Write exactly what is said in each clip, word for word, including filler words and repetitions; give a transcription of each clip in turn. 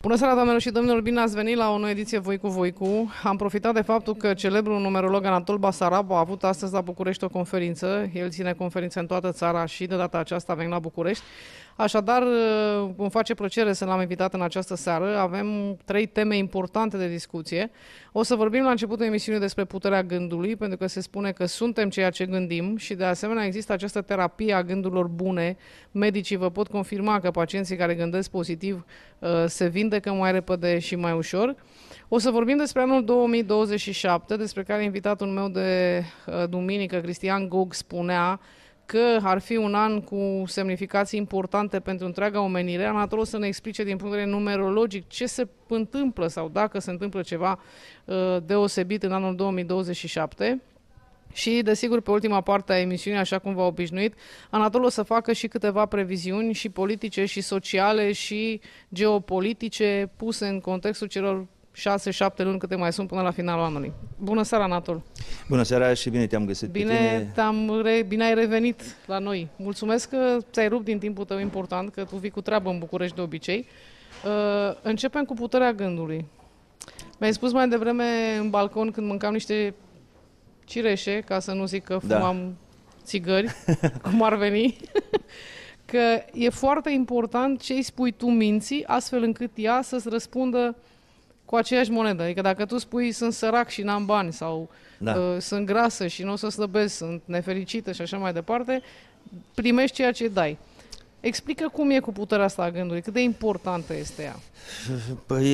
Bună seara, doamnelor și domnilor, bine ați venit la o nouă ediție Voi cu Voicu. Am profitat de faptul că celebrul numerolog Anatol Basarab a avut astăzi la București o conferință. El ține conferințe în toată țara și de data aceasta veni la București. Așadar, îmi face plăcere să l-am invitat în această seară. Avem trei teme importante de discuție. O să vorbim la începutul emisiunii despre puterea gândului, pentru că se spune că suntem ceea ce gândim și de asemenea există această terapie a gândurilor bune. Medicii vă pot confirma că pacienții care gândesc pozitiv se vindecă mai repede și mai ușor. O să vorbim despre anul două mii douăzeci și șapte, despre care invitatul meu de duminică, Cristian Gog, spunea că ar fi un an cu semnificații importante pentru întreaga omenire. Anatol o să ne explice din punct de vedere numerologic ce se întâmplă sau dacă se întâmplă ceva uh, deosebit în anul două mii douăzeci și șapte. Și, desigur, pe ultima parte a emisiunii, așa cum v-a obișnuit, Anatol o să facă și câteva previziuni și politice, și sociale, și geopolitice, puse în contextul celor șase șapte luni câte mai sunt până la finalul anului. Bună seara, Anatol! Bună seara și bine te-am găsit bine pe tine. Te-am re... Bine ai revenit la noi. Mulțumesc că ți-ai rupt din timpul tău important, că tu vii cu treabă în București de obicei. Uh, începem cu puterea gândului. Mi-ai spus mai devreme în balcon când mâncam niște cireșe, ca să nu zic că fumam da. țigări, cum ar veni, că e foarte important ce îi spui tu minții, astfel încât ea să-ți răspundă cu aceeași monedă. Adică dacă tu spui sunt sărac și n-am bani sau da. uh, sunt grasă și nu o să slăbesc, sunt nefericită și așa mai departe, primești ceea ce dai. Explică cum e cu puterea asta a gândului, cât de importantă este ea. Păi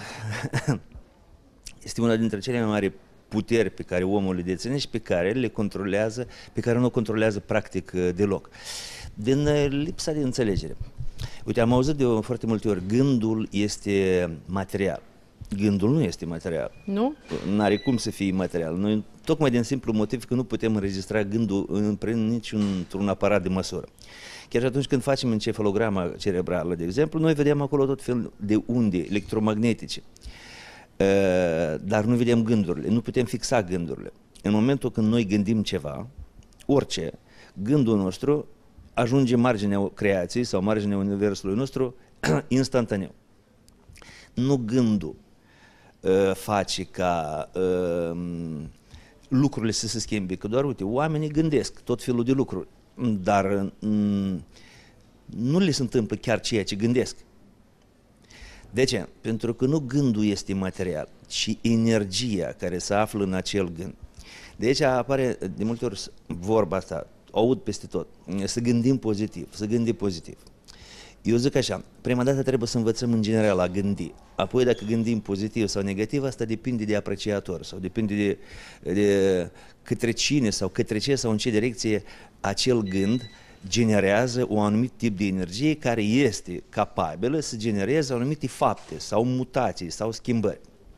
este una dintre cele mai mari puteri pe care omul le deține și pe care le controlează, pe care nu o controlează practic deloc. Din lipsa de înțelegere. Uite, am auzit de foarte multe ori, gândul este material. Gândul nu este material. Nu? N-are cum să fie material. Noi, tocmai din simplu motiv că nu putem înregistra gândul prin niciun aparat de măsură. Chiar și atunci când facem encefalograma cerebrală, de exemplu, noi vedem acolo tot felul de unde electromagnetice. Dar nu vedem gândurile, nu putem fixa gândurile. În momentul când noi gândim ceva, orice, gândul nostru ajunge marginea creației sau marginea universului nostru instantaneu. Nu gândul uh, face ca uh, lucrurile să se schimbe, că doar, uite, oamenii gândesc tot felul de lucruri, dar um, nu le se întâmplă chiar ceea ce gândesc. De ce? Pentru că nu gândul este material, ci energia care se află în acel gând. De aici apare de multe ori vorba asta, aud peste tot, să gândim pozitiv, să gândim pozitiv. Eu zic așa, prima dată trebuie să învățăm în general a gândi, apoi dacă gândim pozitiv sau negativ, asta depinde de apreciator sau depinde de, de către cine sau către ce sau în ce direcție acel gând generează un anumit tip de energie care este capabilă să genereze anumite fapte sau mutații sau schimbări.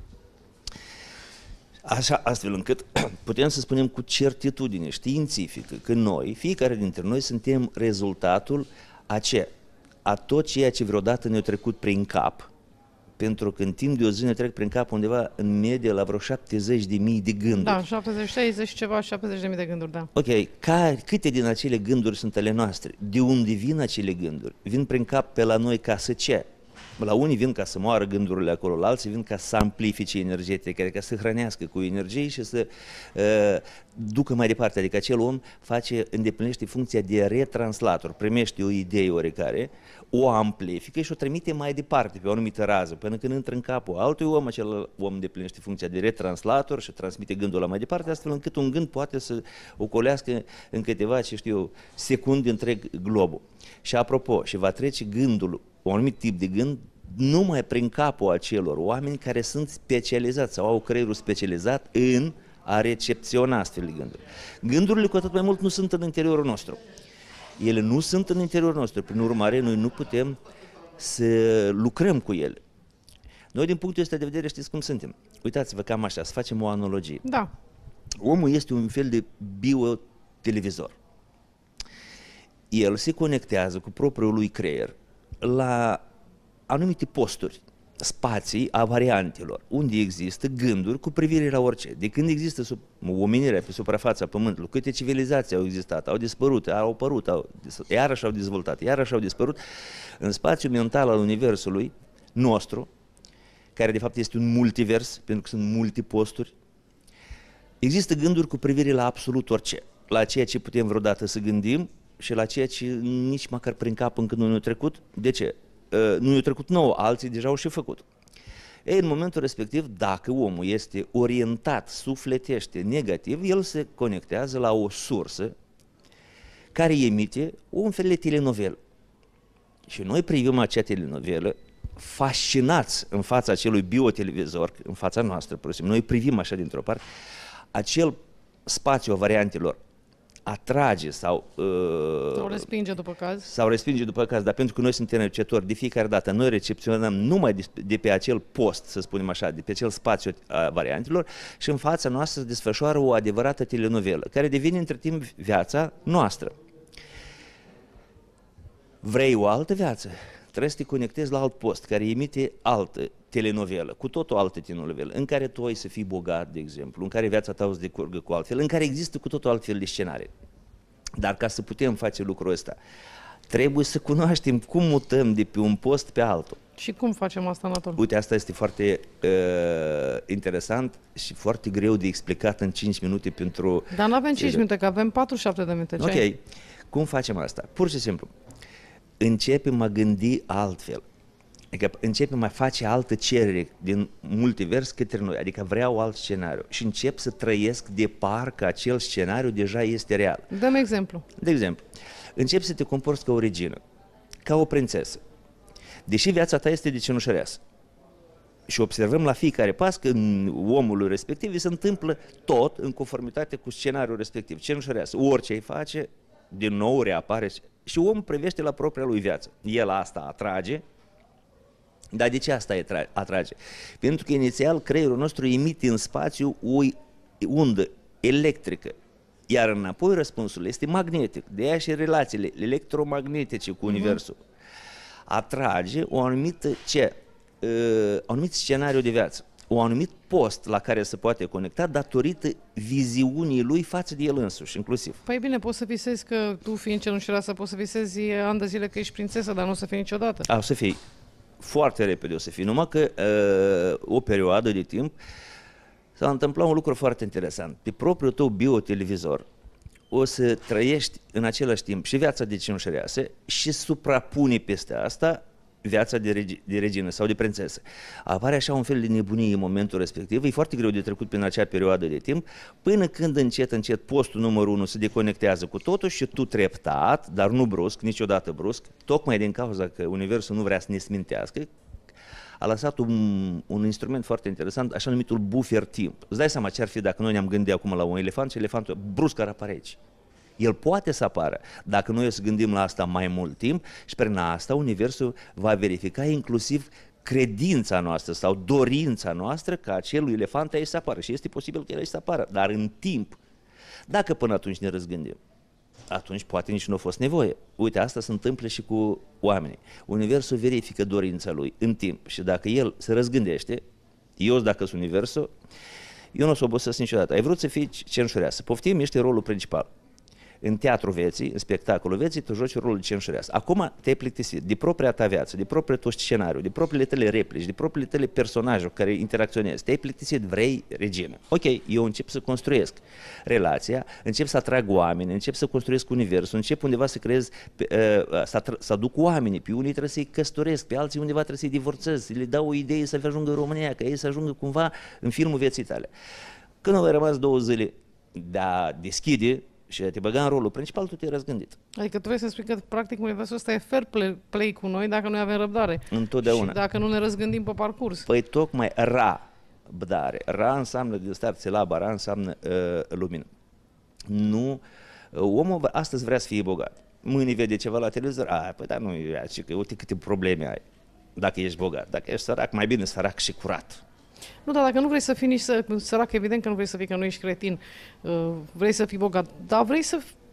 Așa, astfel încât putem să spunem cu certitudine științifică că noi, fiecare dintre noi, suntem rezultatul a ce? A tot ceea ce vreodată ne-a trecut prin cap, pentru că în timp de o zi ne trec prin cap undeva în medie la vreo șaptezeci de mii de gânduri. Da, șaptezeci, șaizeci ceva, șaptezeci de mii de gânduri, da. Ok, ca, câte din acele gânduri sunt ale noastre? De unde vin acele gânduri? Vin prin cap pe la noi ca să ce? La unii vin ca să moară gândurile acolo, la alții vin ca să amplifice energetic, ca să hrănească cu energie și să uh, ducă mai departe. Adică acel om face, îndeplinește funcția de retranslator, primește o idee oricare, o amplifică și o trimite mai departe pe o anumită rază, până când intră în capul altui om, acel om îndeplinește funcția de retranslator și transmite gândul la mai departe, astfel încât un gând poate să ocolească în câteva, ce știu, secunde întreg globul. Și apropo, și va trece gândul, un anumit tip de gând, numai prin capul acelor oameni care sunt specializați sau au creierul specializat în a recepționa astfel de gânduri. Gândurile cu atât mai mult nu sunt în interiorul nostru. Ele nu sunt în interiorul nostru, prin urmare noi nu putem să lucrăm cu ele. Noi din punctul ăsta de vedere știți cum suntem. Uitați-vă cam așa, să facem o analogie. Da. Omul este un fel de biotelevizor. El se conectează cu propriul lui creier la anumite posturi, spații a variantelor, unde există gânduri cu privire la orice. De când există sub, omenirea pe suprafața Pământului, câte civilizații au existat, au dispărut, au apărut, au, iarăși au dezvoltat, iarăși au dispărut, în spațiul mental al Universului nostru, care de fapt este un multivers, pentru că sunt multiposturi. Există gânduri cu privire la absolut orice, la ceea ce putem vreodată să gândim și la ceea ce nici măcar prin cap încă nu ne-a trecut. De ce? Uh, nu ne-a trecut nouă, alții deja au și făcut. Ei, în momentul respectiv, dacă omul este orientat, sufletește, negativ, el se conectează la o sursă care emite un fel de telenovelă. Și noi privim acea telenovelă fascinați în fața acelui biotelevizor, în fața noastră, pur și simplu. Noi privim așa dintr-o parte, acel spațiu a variantelor atrage sau... Uh, sau respinge după caz. Sau respinge după caz, dar pentru că noi suntem receptori, de fiecare dată noi recepționăm numai de, de pe acel post, să spunem așa, de pe acel spațiu a variantelor și în fața noastră se desfășoară o adevărată telenovelă, care devine între timp viața noastră. Vrei o altă viață? Trebuie să te conectezi la alt post care emite altă telenovelă, cu tot o altă telenovelă, în care tu ai să fii bogat, de exemplu, în care viața ta o să decurgă cu altfel, în care există cu tot o altfel de scenarii. Dar ca să putem face lucrul ăsta, trebuie să cunoaștem cum mutăm de pe un post pe altul. Și cum facem asta, Anatol? Uite, asta este foarte uh, interesant și foarte greu de explicat în cinci minute pentru... Dar nu avem cinci minute, că avem patruzeci și șapte de minute. Ce Ok. ai? Cum facem asta? Pur și simplu. Începem a gândi altfel. Adică începem a face altă cerere din multivers către noi. Adică vreau alt scenariu. Și încep să trăiesc de parcă acel scenariu deja este real. Dăm exemplu. De exemplu, începi să te comporți ca o regină, ca o prințesă. Deși viața ta este de cenușăreasă. Și observăm la fiecare pas că în omul respectiv îi se întâmplă tot în conformitate cu scenariul respectiv. Cenușăreasă. Orice îi face, din nou reapare și omul privește la propria lui viață. El asta atrage. Dar de ce asta atrage? Pentru că inițial creierul nostru emite în spațiu o undă electrică, iar înapoi răspunsul este magnetic. De aia și relațiile electromagnetice cu Universul atrage o anumită ce? Uh, un anumit scenariu de viață, un anumit post la care se poate conecta datorită viziunii lui față de el însuși, inclusiv. Păi bine, poți să visezi că tu, fiind cenușăreasă, poți să visezi ani de zile că ești prințesă, dar nu o să fii niciodată. A, o să fii. Foarte repede o să fii, numai că uh, o perioadă de timp s-a întâmplat un lucru foarte interesant. Pe propriul tău biotelevizor o să trăiești în același timp și viața de cenușăreasă și suprapune peste asta viața de, regi, de regină sau de prințesă. Apare așa un fel de nebunie în momentul respectiv, e foarte greu de trecut prin acea perioadă de timp, până când încet, încet postul numărul unu se deconectează cu totul și tu treptat, dar nu brusc, niciodată brusc, tocmai din cauza că Universul nu vrea să ne smintească, a lăsat un, un instrument foarte interesant, așa numitul buffer timp. Îți dai seama ce ar fi dacă noi ne-am gândit acum la un elefant și elefantul brusc ar apare aici. El poate să apară, dacă noi o să gândim la asta mai mult timp și prin asta Universul va verifica inclusiv credința noastră sau dorința noastră ca acelui elefant aici să apară. Și este posibil că el aici să apară, dar în timp. Dacă până atunci ne răzgândim, atunci poate nici nu a fost nevoie. Uite, asta se întâmplă și cu oamenii. Universul verifică dorința lui în timp și dacă el se răzgândește, eu dacă sunt Universul, eu nu o să obosesc niciodată. Ai vrut să fii cenușăreasă, poftim, ești rolul principal. În teatru vieții, în spectacolul vieții, tu joci rolul de cenușăreasă. Acum te-ai plictisit de propria ta viață, de propriul tău scenariu, de propriile tale replici, de propriile tale personaje cu care interacționezi. Te-ai plictisit, vrei regină. Ok, eu încep să construiesc relația, încep să atrag oameni, încep să construiesc universul, încep undeva să creez, să, să aduc oamenii, pe unii trebuie să-i căsătoresc, pe alții undeva trebuie să-i divorțez, să le dau o idee să ajungă în România, ca ei să ajungă cumva în filmul vieții tale. Când au rămas două zile de a deschide și te băga în rolul principal, tu te-ai răzgândit. Adică tu vrei să spui că, practic, universul ăsta e fair play, play cu noi dacă noi avem răbdare. Întotdeauna. Și dacă nu ne răzgândim pe parcurs. Păi tocmai ra, bdare. Ra înseamnă de start silaba, ra înseamnă uh, lumină. Nu, uh, omul astăzi vrea să fie bogat. Mâine vede ceva la televizor, a, păi dar nu e, că uite câte probleme ai. Dacă ești bogat, dacă ești sărac, mai bine sărac și curat. Nu, dar dacă nu vrei să fii nici sărac, evident că nu vrei să fii, că nu ești cretin, vrei să fii bogat, dar vrei să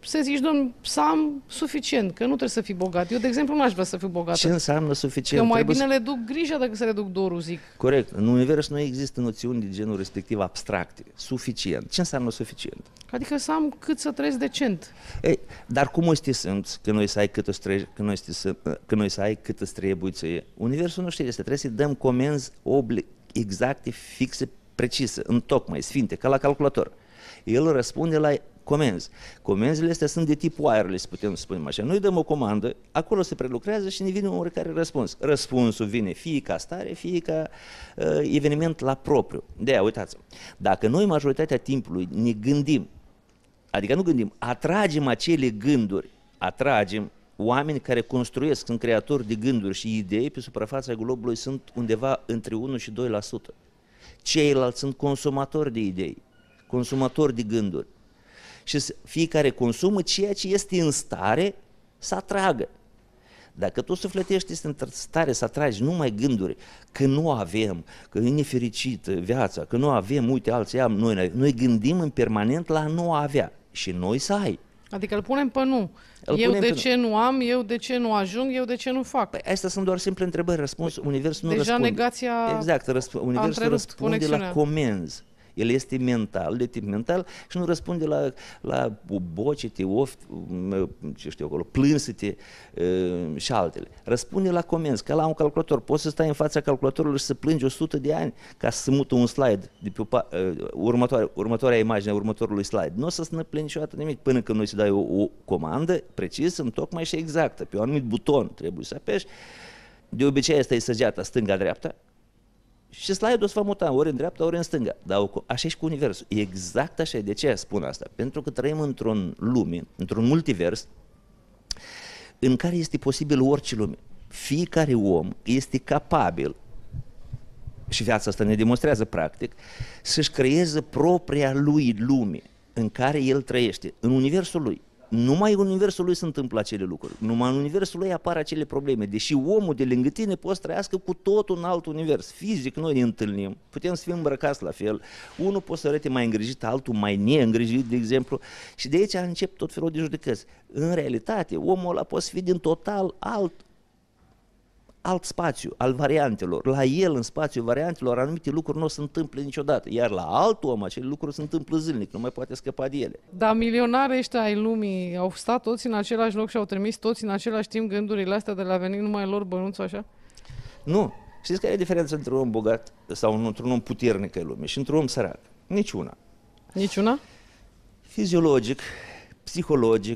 să zici, domn, să am suficient, că nu trebuie să fii bogat. Eu, de exemplu, nu aș vrea să fiu bogat. Ce înseamnă suficient? Că mai Trebuie bine să... le duc grija decât să le duc dorul, zic. Corect. În univers nu există noțiuni de genul respectiv abstracte. Suficient. Ce înseamnă suficient? Adică să am cât să trăiesc decent. Ei, dar cum o să te simți că noi să ai cât, trăi, că noi să, că noi să ai cât îți trebuie ție? Universul nu știe este. Trebuie să-i dăm comenzi obli, exacte, fixe, precise, întocmai, sfinte, ca la calculator. El răspunde la comenzi. Comenzile astea sunt de tip wireless, putem să spunem așa. Noi dăm o comandă, acolo se prelucrează și ne vine un oricare răspuns. Răspunsul vine fie ca stare, fie ca uh, eveniment la propriu. De-aia, uitați, dacă noi majoritatea timpului ne gândim, adică nu gândim, atragem acele gânduri, atragem oameni care construiesc, sunt creatori de gânduri și idei pe suprafața globului, sunt undeva între unu și doi la sută. Ceilalți sunt consumatori de idei, consumatori de gânduri. Și fiecare consumă ceea ce este în stare să atragă. Dacă tu sufletești, este în stare să atragi numai gânduri că nu avem, că e nefericită viața, că nu avem, uite, alții am, noi, noi gândim în permanent la a nu avea și noi să ai. Adică îl punem pe nu. Îl eu de pe ce nu. nu am, eu de ce nu ajung, eu de ce nu fac. Păi astea sunt doar simple întrebări, răspuns, universul nu Deja răspunde. negația Exact, răsp- universul răspunde conexiunea. la comenzi. El este mental, de tip mental și nu răspunde la, la bocete, oft, ce știu acolo, plânsete uh, și altele. Răspunde la comenzi, ca la un calculator. Poți să stai în fața calculatorului și să plângi o sută de ani ca să mută un slide de pe uh, următoarea, următoarea imagine a următorului slide. Nu o să ne plângi niciodată nimic până când noi să dai o, o comandă precisă, întocmai și exactă. Pe un anumit buton trebuie să apeși. De obicei asta e săgeata stânga-dreapta. Și slide-ul se va muta ori în dreapta, ori în stânga. Dar așa e și cu universul. Exact așa e. De ce spun asta? Pentru că trăim într-un lume, într-un multivers, în care este posibil orice lume. Fiecare om este capabil, și viața asta ne demonstrează practic, să-și creeze propria lui lume în care el trăiește, în universul lui. Numai în universul lui se întâmplă acele lucruri, numai în universul lui apar acele probleme, deși omul de lângă tine poate să trăiască cu totul un alt univers. Fizic noi ne întâlnim, putem să fim îmbrăcați la fel, unul poate să arate mai îngrijit, altul mai neîngrijit, de exemplu, și de aici încep tot felul de judecăți. În realitate, omul ăla poate să fie din total alt, alt spațiu al variantelor. La el, în spațiul variantelor, anumite lucruri nu se întâmplă niciodată, iar la alt om acele lucruri se întâmplă zilnic, nu mai poate scăpa de ele. Dar milionarii ăștia ai lumii au stat toți în același loc și au trimis toți în același timp gândurile astea de la venit numai lor bănuțul așa? Nu. Știți care e diferența între un om bogat sau într-un om puternic în lume și într-un om sărac? Niciuna. Niciuna? Fiziologic, psihologic,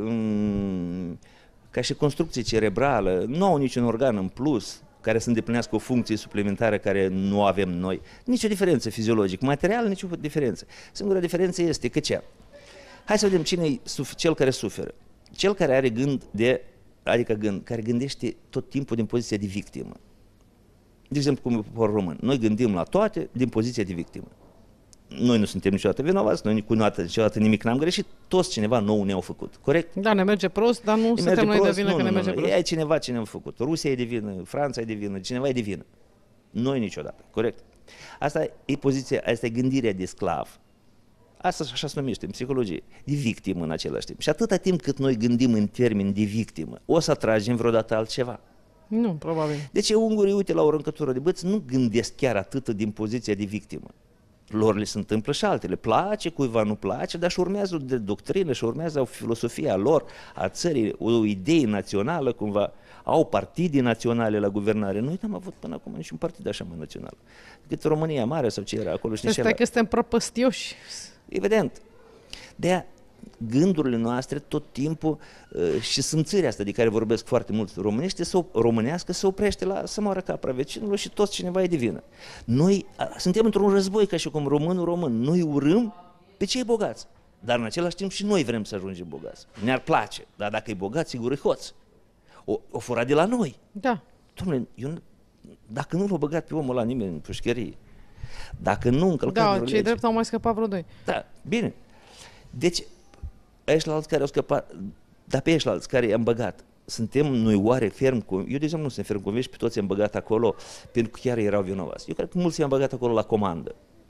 um, ca și construcție cerebrală, nu au niciun organ în plus care să îndeplinească o funcție suplimentară care nu avem noi. Nici o diferență fiziologic, material, nici o diferență. Singura diferență este că ce? Hai să vedem cine e cel care suferă. Cel care are gând de, adică gând, care gândește tot timpul din poziția de victimă. De exemplu, cum e poporul român. Noi gândim la toate din poziția de victimă. Noi nu suntem niciodată vinovați, noi niciodată, niciodată nimic n-am greșit, toți cineva nou ne-au făcut, corect? Da, ne merge prost, dar nu suntem noi de vină nu, că nu, ne merge nu, prost. E cineva ce ne-a făcut, Rusia e de vină, Franța e de vină, cineva e de vină. Noi niciodată, corect? Asta e poziția, asta e gândirea de sclav. Asta așa se numește în psihologie, de victimă în același timp. Și atâta timp cât noi gândim în termeni de victimă, o să atragem vreodată altceva. Nu, probabil. Deci ungurii, uite, la o râncătură de băți, nu gândesc chiar atât din poziția de victimă. Lor le se întâmplă și altele. Place, cuiva nu place, dar și urmează o doctrină și urmează o filosofie a lor, a țării, o idee națională, cumva, au partide naționale la guvernare. Noi n-am avut până acum niciun partid așa mai național. Cât România Mare sau ce era acolo și nici Stai că suntem prăpăstioși. Evident. De-aia gândurile noastre tot timpul uh, și simțirea asta de care vorbesc foarte mult românește, să, românească se oprește la să moară capra vecinului și toți cineva e de vină. Noi a, suntem într-un război ca și cum românul român. Noi urâm pe cei bogați, dar în același timp și noi vrem să ajungem bogați. Ne-ar place, dar dacă e bogat, sigur e hoț. O, o fura de la noi. Da. Dom'le, eu, dacă nu l-a băgat pe omul ăla nimeni în pușcărie, dacă nu încălcat Da, vreo cei lege, drept au mai scăpat vreo doi. da, bine. Deci, ăștia care au scăpat, dar pe ăștia care i-am băgat, suntem noi oare ferm cu... Eu, de exemplu, nu sunt ferm convins, pe toți i-am băgat acolo pentru că chiar erau vinovați. Eu cred că mulți i-am băgat acolo la comandă.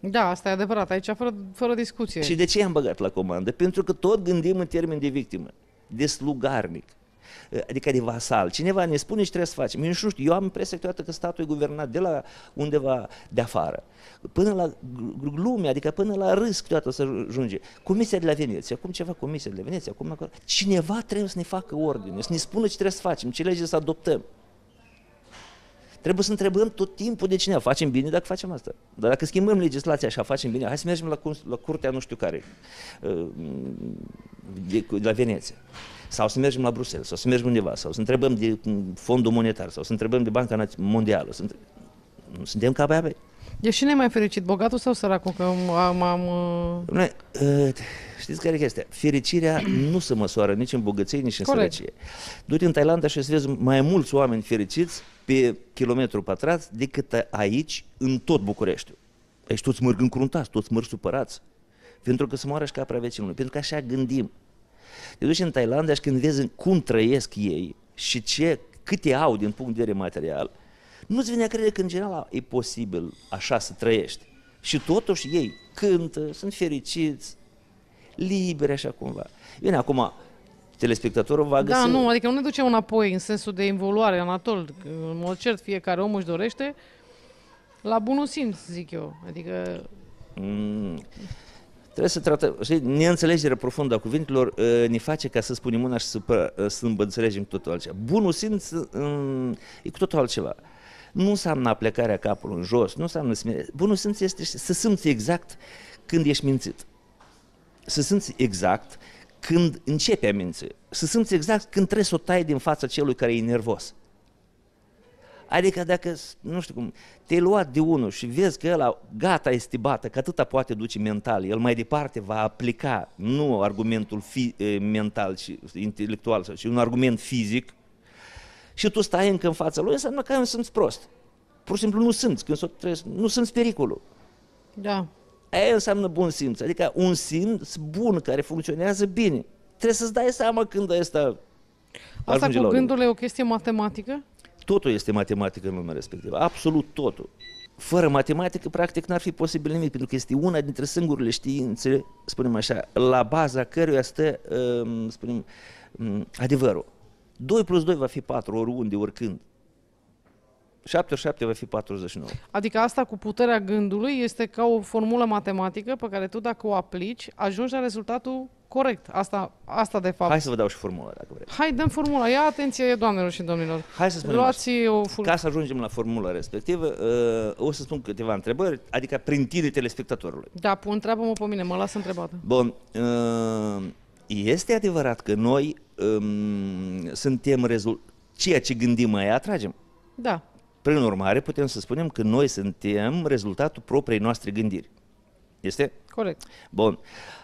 Da, asta e adevărat, aici fără, fără discuție. Și de ce i-am băgat la comandă? Pentru că tot gândim în termen de victimă, de slugarnic, adică de vasal. Cineva ne spune ce trebuie să facem. Eu nu știu, eu am impresia câteodată că statul e guvernat de la undeva de afară, până la glume, adică până la râs câteodată să ajunge. Comisia de la Veneția, acum ceva Comisia de la Veneția, acum acolo. Cineva trebuie să ne facă ordine, să ne spună ce trebuie să facem, ce lege să adoptăm. Trebuie să întrebăm tot timpul de cineva. Facem bine dacă facem asta. Dar dacă schimbăm legislația așa, facem bine, hai să mergem la, la curtea nu știu care, de, de la Veneția. Sau să mergem la Bruxelles, sau să mergem undeva, sau să întrebăm de Fondul Monetar, sau să întrebăm de Banca Mondială. Să între... Nu suntem ca băiabe. E și ne mai fericit, bogatul sau săracul? Că am... am... Noi, știți care e chestia? Fericirea nu se măsoară nici în bogăție, nici în Corect. Sărăcie. Du-te în Thailanda și o să vezi mai mulți oameni fericiți pe kilometru pătrat decât aici, în tot Bucureștiul. Aici toți mărg încruntați, toți mărg supărați. Pentru că se moară și capra vecinului. Pentru că așa gândim. Te duci în Thailanda și când vezi cum trăiesc ei și ce, câte au din punct de vedere material, nu-ți vine a crede că în general e posibil așa să trăiești. Și totuși ei cântă, sunt fericiți, liberi așa cumva. Bine, acum telespectatorul va găsi... Da, nu, adică nu ne ducem înapoi în sensul de involuare, Anatol. În mod cert, fiecare om își dorește la bunul simț, zic eu. Adică... Mm. Trebuie să tratăm, știi, neînțelegerea profundă a cuvintelor uh, ne face ca să spunem una și să, uh, să înțelegem cu totul altceva. Bunul simț uh, e cu totul altceva. Nu înseamnă aplecarea capului în jos, nu înseamnă smerenie. Bunul simț este să simți exact când ești mințit. Să simți exact când începi a minți. Să simți exact când trebuie să o tai din fața celui care e nervos. Adică dacă, nu știu cum, te-ai luat de unul și vezi că ăla gata este bată, că atâta poate duce mental, el mai departe va aplica nu argumentul fi, mental și intelectual, ci un argument fizic, și tu stai încă în fața lui, înseamnă că nu simți prost. Pur și simplu nu simți, când nu simți pericolul. Da. Aia înseamnă bun simț, adică un simț bun care funcționează bine. Trebuie să-ți dai seama când ăsta Asta cu gândurile e o chestie matematică? Totul este matematică în lumea respectivă, absolut totul. Fără matematică, practic, n-ar fi posibil nimic, pentru că este una dintre singurele științe, spunem așa, la baza căruia stă, spunem, adevărul. doi plus doi va fi patru, oriunde, oricând. șapte ori șapte va fi patruzeci și nouă. Adică asta cu puterea gândului este ca o formulă matematică pe care tu, dacă o aplici, ajungi la rezultatul corect. Asta, asta de fapt. Hai să vă dau și formula, dacă vreți. Hai, dăm formula. Ia atenție, doamnelor și domnilor. Hai să spunem Luați o ful... Ca să ajungem la formula respectivă, uh, o să spun câteva întrebări, adică prin tine telespectatorului. Da, întreabă-mă pe mine, mă las întrebată. Bun. Uh, este adevărat că noi um, suntem rezult... ceea ce gândim, aia atragem? Da. Prin urmare, putem să spunem că noi suntem rezultatul propriei noastre gândiri. Este? Corect. Bun.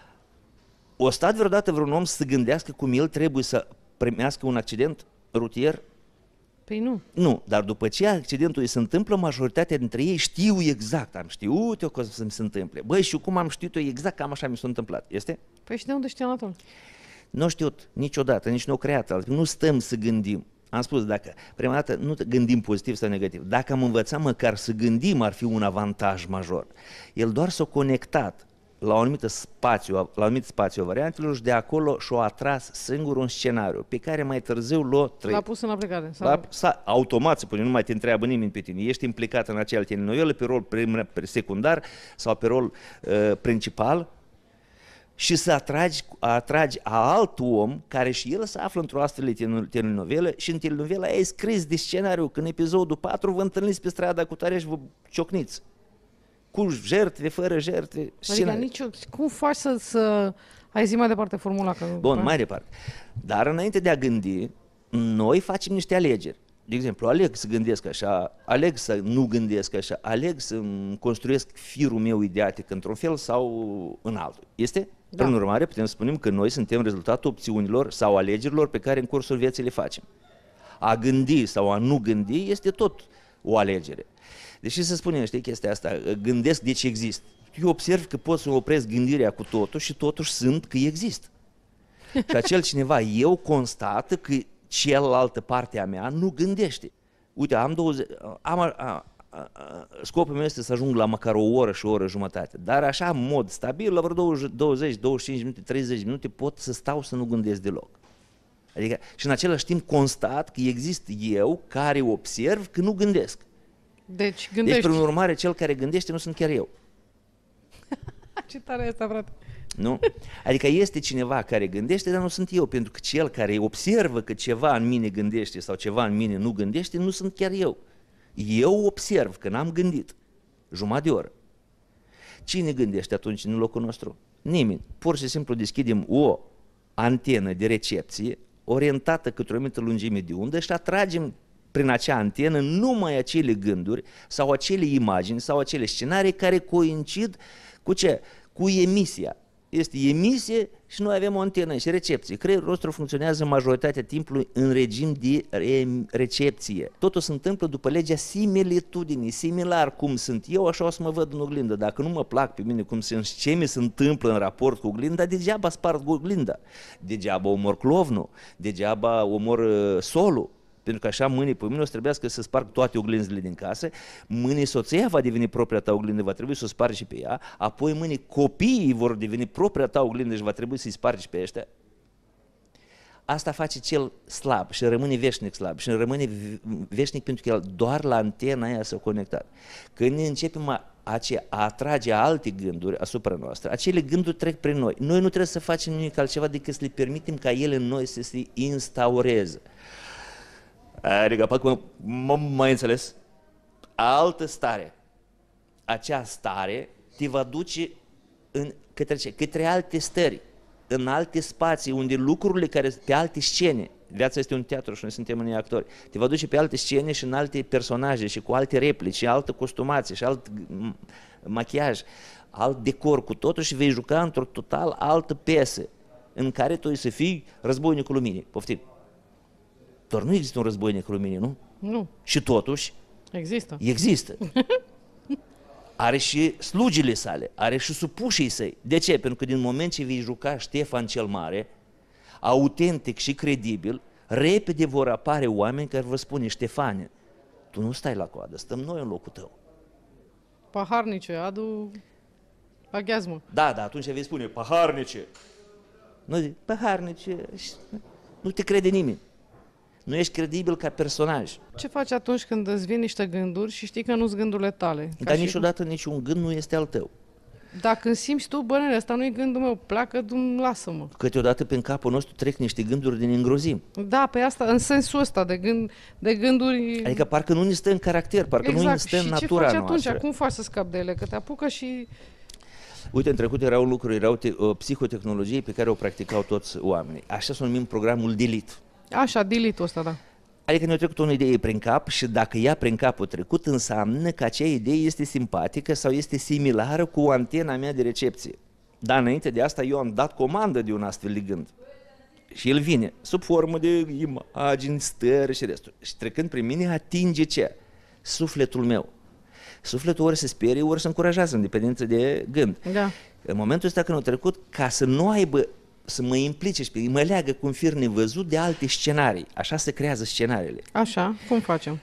O stat vreodată vreun om să gândească cum el trebuie să primească un accident rutier? Păi nu. Nu, dar după ce accidentul îi se întâmplă, majoritatea dintre ei știu exact, am știut eu că să mi se întâmple. Băi, și cum am știut eu exact, cam așa mi s-a întâmplat. Este? Păi și de unde știi, Anatol? Nu am știut niciodată, nici nu au creat altfel. Nu stăm să gândim. Am spus, dacă prima dată nu gândim pozitiv sau negativ, dacă am învățat măcar să gândim, ar fi un avantaj major. El doar s-a conectat la un anumit spațiu, la un anumit spațiu variantelor și de acolo și-a atras singur un scenariu pe care mai târziu l-a trăit. L-a pus în aplicare. La, sa, automat se pune, nu mai te întreabă nimeni pe tine. Ești implicat în acea telenovelă pe rol prim, secundar sau pe rol uh, principal și să atragi, atragi a alt om care și el se află într-o astfel de telenovelă și în telenovela aia e scris de scenariu că în episodul patru vă întâlniți pe strada cu tare și vă ciocniți. Cu jertfe, fără jertfe. Adică nici, cum faci să, să... Hai zi mai departe formula. Că Bun, mai departe. Dar înainte de a gândi, noi facem niște alegeri. De exemplu, aleg să gândesc așa, aleg să nu gândesc așa, aleg să construiesc firul meu ideatic într-un fel sau în altul. Este? Da. Prin urmare, putem să spunem că noi suntem rezultatul opțiunilor sau alegerilor pe care în cursul vieții le facem. A gândi sau a nu gândi este tot o alegere. Deși să spunem, știi, chestia asta, gândesc de ce există. Eu observ că pot să opresc gândirea cu totul și totuși sunt că există. Și acel cineva, eu constată că cealaltă parte a mea nu gândește. Uite, am, douăzeci, am, a, a, scopul meu este să ajung la măcar o oră și o oră jumătate. Dar așa, în mod stabil, la vreo douăzeci, douăzeci și cinci minute, treizeci minute pot să stau să nu gândesc deloc. Adică, și în același timp constat că exist eu care observ că nu gândesc. Deci gândești. Deci, prin urmare, cel care gândește nu sunt chiar eu. Ce tare e asta, frate. Nu? Adică este cineva care gândește, dar nu sunt eu, pentru că cel care observă că ceva în mine gândește sau ceva în mine nu gândește, nu sunt chiar eu. Eu observ că n-am gândit jumătate de oră. Cine gândește atunci în locul nostru? Nimeni. Pur și simplu deschidem o antenă de recepție orientată către o anumită lungime de undă și atragem prin acea antenă numai acele gânduri sau acele imagini sau acele scenarii care coincid cu ce? Cu emisia. Este emisie și noi avem o antenă și recepție. Creierul nostru funcționează majoritatea timpului în regim de re recepție. Totul se întâmplă după legea similitudinii, similar cum sunt eu, așa o să mă văd în oglindă. Dacă nu mă plac pe mine cum sunt, ce mi se întâmplă în raport cu oglinda, degeaba sparg oglinda, degeaba omor clovnul, degeaba omor uh, solul. Pentru că așa mâine pe mine o să trebuiască să sparg toate oglinzile din casă, mâine soția va deveni propria ta oglindă, va trebui să o spargi și pe ea, apoi mâine copiii vor deveni propria ta oglindă și va trebui să-i spargi și pe ăștia. Asta face cel slab și rămâne veșnic slab și rămâne veșnic pentru că el doar la antena aia s-a conectat. Când ne începem a, a, a atrage alte gânduri asupra noastră, acele gânduri trec prin noi. Noi nu trebuie să facem nimic altceva decât să le permitem ca ele în noi să se instaureze. Adică, parcă m-ai înțeles? Altă stare. Acea stare te va duce în, către, ce? Către alte stări, în alte spații, unde lucrurile care, pe alte scene, viața este un teatru și noi suntem unii actori, te va duce pe alte scene și în alte personaje și cu alte replici, și altă costumație, și alt machiaj, alt decor, cu totul și vei juca într-o total altă piesă, în care tu să fii războinicul luminii. Poftim. Doar nu există un războinic luminii, nu? Nu. Și totuși Există. Există. Are și slugile sale, are și supușii săi. De ce? Pentru că din moment ce vei juca Ștefan cel Mare, autentic și credibil, repede vor apare oameni care vă spune: Ștefane, tu nu stai la coadă, stăm noi în locul tău. Paharnice, adu aghiazmă. Da, da, atunci vei spune: paharnice. Nu zic, paharnice, nu te crede nimeni. Nu ești credibil ca personaj. Ce faci atunci când îți vin niște gânduri și știi că nu-s gândurile tale? Dar niciodată niciun gând nu este al tău. Dacă simți tu, bă, nene, ăsta nu-i gândul meu, pleacă, lasă-mă. Câteodată prin capul nostru trec niște gânduri din îngrozim. Da, pe asta, în sensul ăsta, de, gând, de gânduri... Adică parcă nu ne stă în caracter, parcă exact. nu ne stă în natura noastră. Și ce faci atunci? Noastră. Cum faci să scapi de ele? Că te apucă și... Uite, în trecut erau lucruri, erau te, uh, psihotehnologii pe care o practicau toți oamenii. Așa se numim programul delete. Așa, delete-ul ăsta, da. Adică ne-a trecut o idee prin cap și dacă ea prin capul trecut, înseamnă că acea idee este simpatică sau este similară cu antena mea de recepție. Dar înainte de asta eu am dat comandă de un astfel de gând. Și el vine sub formă de imagini, stări și restul. Și trecând prin mine atinge ce? Sufletul meu. Sufletul ori se sperie, ori se încurajează, în dependență de gând. Da. În momentul ăsta când a trecut, ca să nu aibă, să mă implice și mă leagă cu un fir nevăzut de alte scenarii. Așa se creează scenariile. Așa, cum facem?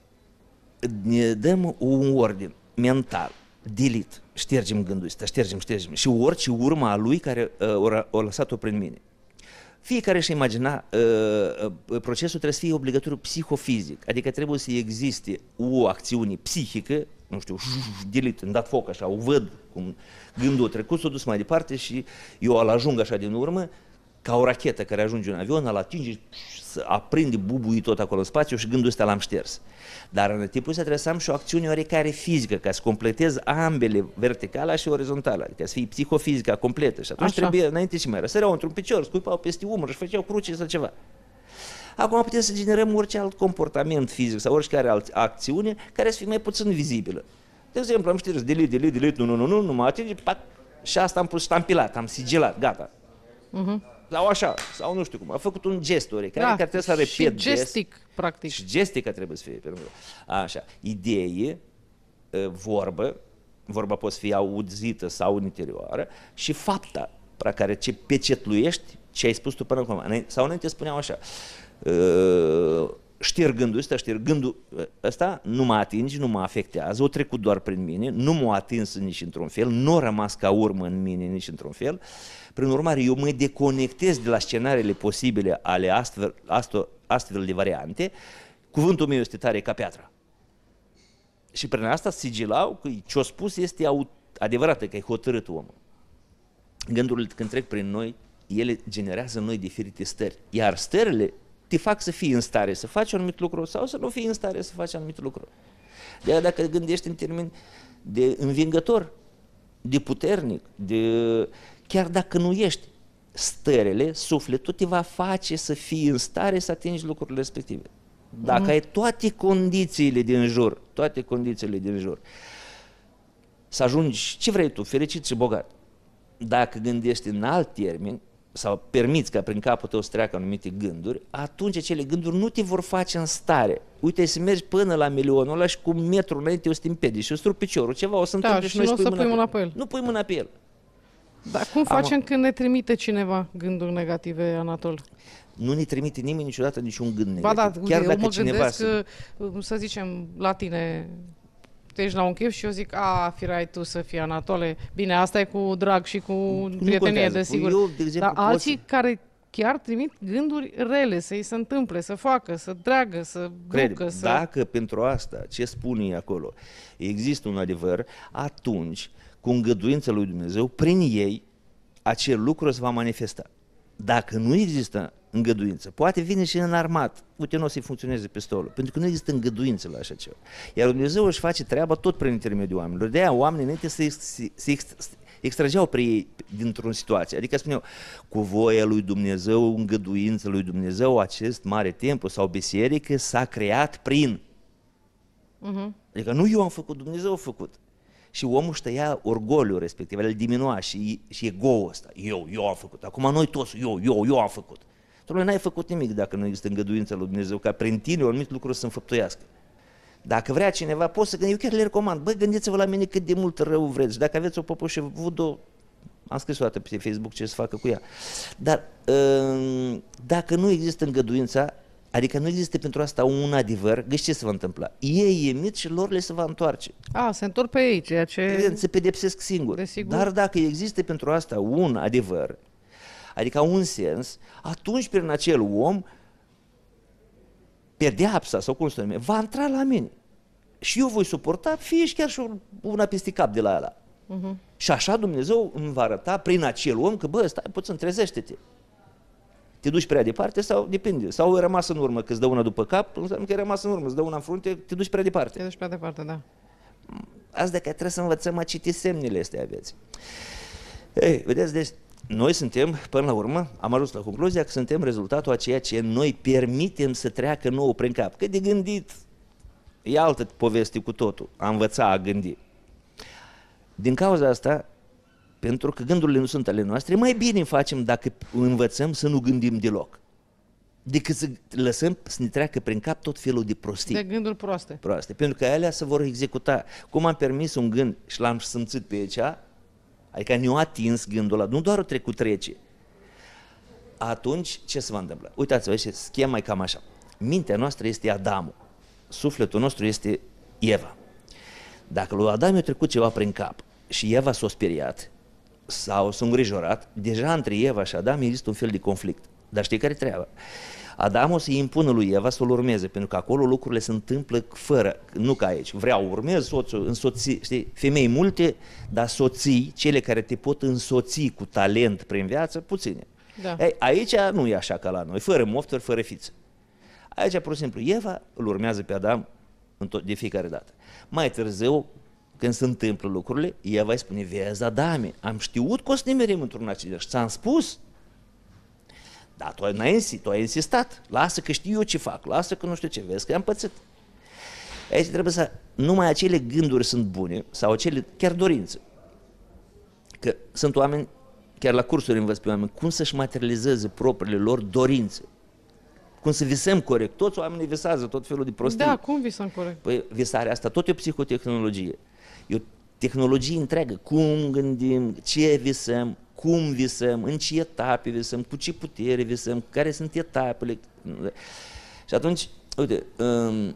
Ne dăm un ordin mental, delete, ștergem gândul ăsta, ștergem, ștergem. Și orice urma a lui care uh, o lăsat-o prin mine. Fiecare își imagina, uh, uh, procesul trebuie să fie obligatoriu psihofizic, adică trebuie să existe o acțiune psihică, nu știu, delete, îmi dat foc așa, o văd cum gândul a trecut, s-a dus mai departe și eu îl ajung așa din urmă, ca o rachetă care ajunge în avion, îl atinge, aprinde bubuii tot acolo în spațiu și gândul ăsta l-am șters. Dar în timpul ăsta trebuie să am și o acțiune oarecare fizică, ca să completez ambele, verticala și orizontală, adică să fie psihofizica completă. Și atunci așa. Trebuie, înainte și mai răsăreau într-un picior, scuipau peste umăr și făceau cruce sau ceva. Acum putem să generăm orice alt comportament fizic sau oricare altă acțiune care să fie mai puțin vizibilă. De exemplu, am șters delete, delete, delete, nu, nu, nu, nu, nu mă atinge, pac, și asta am pus ștampilat, am sigilat, gata. Uh-huh. Sau așa, sau nu știu cum, a făcut un gest ori, care, da, care trebuie să repet și gestic, gest, practic. Și gestica trebuie să fie. Așa, idee, vorbă, vorba poate fi auzită sau interioară, și fapta, pe care ce pecetluiești, ce ai spus tu până acum. Sau înainte spuneam așa, șterg gândul ăsta, șterg gândul ăsta, nu mă atinge, nu mă afectează, o trecut doar prin mine, nu m-a atins nici într-un fel, nu a rămas ca urmă în mine nici într-un fel. Prin urmare, eu mă deconectez de la scenariile posibile ale astfel, astfel, astfel de variante. Cuvântul meu este tare ca piatra. Și prin asta sigilau că ce-a spus este adevărat, că e hotărât omul. Gândurile când trec prin noi, ele generează în noi diferite stări. Iar stările te fac să fii în stare să faci un anumit lucru sau să nu fii în stare să faci un anumit lucru. De aia dacă gândești în termeni de învingător, de puternic, de... chiar dacă nu ești, stările, sufletul te va face să fii în stare să atingi lucrurile respective. Dacă mm. ai toate condițiile din jur, toate condițiile din jur, să ajungi ce vrei tu, fericit și bogat. Dacă gândești în alt termen, sau permiți ca prin capul tău să treacă anumite gânduri, atunci acele gânduri nu te vor face în stare. Uite, să mergi până la milionul ăla și cu un metru înainte o să te împedi și o să trupi piciorul, ceva o să da, întâmple și, și noi nu o să pui mâna, mâna pe el. Nu pui mâna pe el. Dar cum facem Am... când ne trimite cineva gânduri negative, Anatol? Nu ne trimite nimeni niciodată niciun gând negativ. Ba da, chiar eu dacă mă cineva gândesc să... că, să zicem, la tine te ești la un chef și eu zic, a, firai tu să fii, Anatole. Bine, asta e cu drag și cu prietenie, desigur. Eu, de exemplu, dar alții să... care chiar trimit gânduri rele, să-i se întâmple, să facă, să dreagă, să Crede, ducă. Să... Dacă pentru asta, ce spune acolo, există un adevăr, atunci, cu îngăduința lui Dumnezeu, prin ei, acel lucru se va manifesta. Dacă nu există îngăduință, poate vine și înarmat, uite, nu o să-i funcționeze pistolul, pentru că nu există îngăduință la așa ceva. Iar Dumnezeu își face treaba tot prin intermediul oamenilor. De aia oamenii înainte se, se, se extrageau pe ei dintr-o situație. Adică spuneau, cu voia lui Dumnezeu, îngăduința lui Dumnezeu, acest mare templu sau biserică s-a creat prin. Uh-huh. Adică nu eu am făcut, Dumnezeu a făcut. Și omul își tăia orgoliul respectiv, îl diminua și, și ego-ul ăsta. Eu, eu am făcut. Acum noi toți, eu, eu, eu am făcut. Dom'le, n-ai făcut nimic dacă nu există îngăduința lui Dumnezeu, ca prin tine un anumit lucru să înfăptuiască. Dacă vrea cineva, poți să gândești, eu chiar le recomand, băi, gândiți-vă la mine cât de mult rău vreți. Dacă aveți o păpușă voodoo, am scris o dată pe Facebook ce să facă cu ea. Dar dacă nu există îngăduința, adică nu există pentru asta un adevăr, găsi ce se va întâmpla. Ei emit și lor le se va întoarce. A, se întorc pe ei, ceea ce... Evident, se pedepsesc singuri. Dar dacă există pentru asta un adevăr, adică un sens, atunci prin acel om pedeapsa sau cum se numește, va intra la mine. Și eu voi suporta, fie și chiar și una peste cap de la ăla. Uh-huh. Și așa Dumnezeu îmi va arăta prin acel om că, bă, stai puțin, trezește-te. Te duci prea departe sau depinde. Sau ai rămas în urmă, că îți dă una după cap, înseamnă că ai rămas în urmă, îți dă una în frunte, te duci prea departe. Te duci prea departe, da. Asta că trebuie să învățăm a citi semnele astea a vieții. Ei, vedeți, deci, noi suntem, până la urmă, am ajuns la concluzia că suntem rezultatul a ceea ce noi permitem să treacă nouă prin cap. Că de gândit e altă poveste cu totul, a învăța a gândi. Din cauza asta, pentru că gândurile nu sunt ale noastre, mai bine facem dacă învățăm să nu gândim deloc, decât să lăsăm să ne treacă prin cap tot felul de prostii. De gânduri proaste. Proaste, pentru că alea se vor executa. Cum am permis un gând și l-am simțit pe aici, adică ne-a atins gândul ăla, nu doar o trecut trece. Atunci, ce se va întâmpla? Uitați-vă, schema e cam așa. Mintea noastră este Adamul, sufletul nostru este Eva. Dacă lui Adam i-a trecut ceva prin cap și Eva s-a speriat sau s-a îngrijorat, deja între Eva și Adam există un fel de conflict. Dar știi care e treaba? Adam o să-i impună lui Eva să-l urmeze, pentru că acolo lucrurile se întâmplă fără, nu ca aici. Vreau, urmez soțul, însoți, știi, femei multe, dar soții, cele care te pot însoți cu talent prin viață, puține. Da. Ei, aici nu e așa ca la noi, fără mofturi, fără fiță. Aici, pur și simplu, Eva îl urmează pe Adam de fiecare dată. Mai târziu, când se întâmplă lucrurile, Eva îi spune, vezi, Adame, am știut că o să ne merim într-un accident și ți-am spus. Dar tu ai, tu ai insistat, lasă că știu eu ce fac, lasă că nu știu ce, vezi că am pățit. Aici trebuie să, numai acele gânduri sunt bune, sau acele chiar dorințe. Că sunt oameni, chiar la cursuri învăț pe oameni, cum să-și materializeze propriile lor dorințe. Cum să visăm corect. Toți oamenii visează tot felul de prostii. Da, cum visăm corect? Păi visarea asta tot e o psihotehnologie. E o tehnologie întreagă. Cum gândim, ce visăm, cum visăm, în ce etape visăm, cu ce putere visăm, care sunt etapele. Și atunci Uite, um,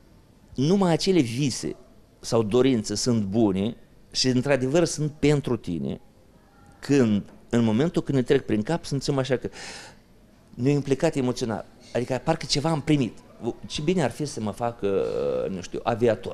numai acele vise sau dorințe sunt bune și într-adevăr sunt pentru tine când, în momentul când ne trec prin cap, simțim așa că ne-am implicat emoțional, adică parcă ceva am primit. Ce bine ar fi să mă fac, nu știu, aviator.